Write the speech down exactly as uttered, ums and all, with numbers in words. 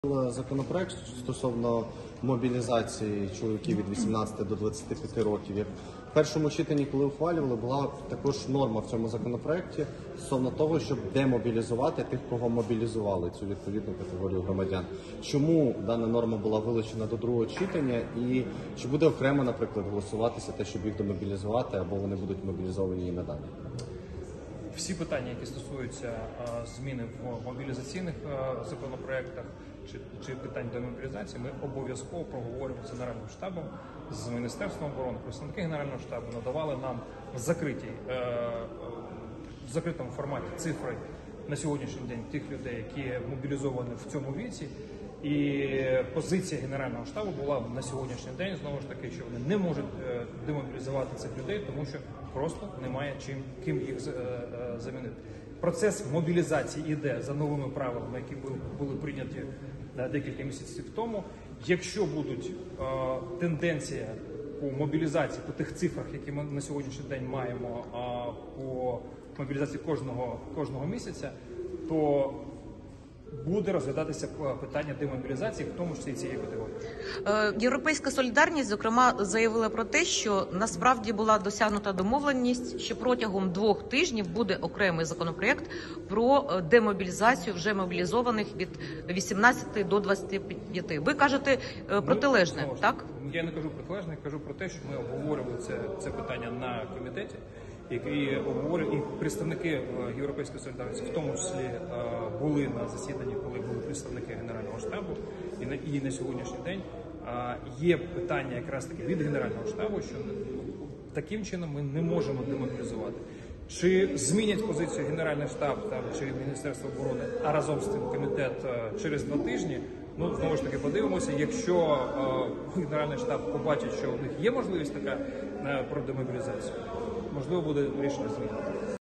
Законопроект стосовно мобілізації чоловіків від вісімнадцяти до двадцяти п'яти років. Як в першому читанні, коли ухвалювали, була також норма в цьому законопроекті стосовно того, щоб демобілізувати тих, кого мобілізували, цю відповідну категорію громадян. Чому дана норма була вилучена до другого читання і чи буде окремо, наприклад, голосуватися те, щоб їх демобілізувати, або вони будуть мобілізовані і надалі? Всі питання, які стосуються а, зміни в мобілізаційних а, законопроектах чи, чи питань демобілізації, ми обов'язково проговорюємо з Генеральним штабом, з Міністерством оборони. Представники Генерального штабу надавали нам в закритій, е, в закритому форматі цифри на сьогоднішній день тих людей, які мобілізовані в цьому віці. І позиція Генерального штабу була на сьогоднішній день, знову ж таки, що вони не можуть демобілізувати цих людей, тому що просто немає чим, ким їх замінити. Процес мобілізації йде за новими правилами, які були прийняті декілька місяців тому. Якщо будуть тенденція по мобілізації, по тих цифрах, які ми на сьогоднішній день маємо по мобілізації кожного, кожного місяця, то буде розглядатися питання демобілізації, в тому числі і цієї категорії. Європейська солідарність, зокрема, заявила про те, що насправді була досягнута домовленість, що протягом двох тижнів буде окремий законопроект про демобілізацію вже мобілізованих від вісімнадцяти до двадцяти п'яти. Ви кажете протилежне, ми, так? Я не кажу протилежне, я кажу про те, що ми обговорювали це, це питання на комітеті, які обговорюють, і представники Європейської солідарності, в тому числі, були на засіданні, коли були представники Генерального штабу, і на, і на сьогоднішній день є питання якраз таки від Генерального штабу, що таким чином ми не можемо демобілізувати. Чи змінять позицію Генеральний штаб там, чи Міністерство оборони, а разом з тим комітет через два тижні, ну, знову ж таки, подивимося, якщо е, Генеральний штаб побачить, що у них є можливість така е, про демобілізацію, можливо, буде рішення змінити.